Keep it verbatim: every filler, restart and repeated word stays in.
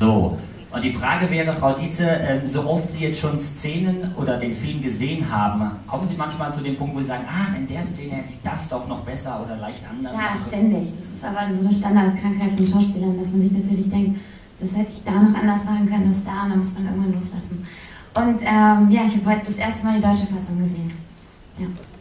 So, und die Frage wäre, Frau Dietze, äh, so oft Sie jetzt schon Szenen oder den Film gesehen haben, kommen Sie manchmal zu dem Punkt, wo Sie sagen, ach, in der Szene hätte ich das doch noch besser oder leicht anders Ja, machen ständig. Das ist aber so eine Standardkrankheit von Schauspielern, dass man sich natürlich denkt, das hätte ich da noch anders machen können, das da, und dann muss man irgendwann loslassen. Und ähm, ja, ich habe heute das erste Mal die deutsche Fassung gesehen. Ja.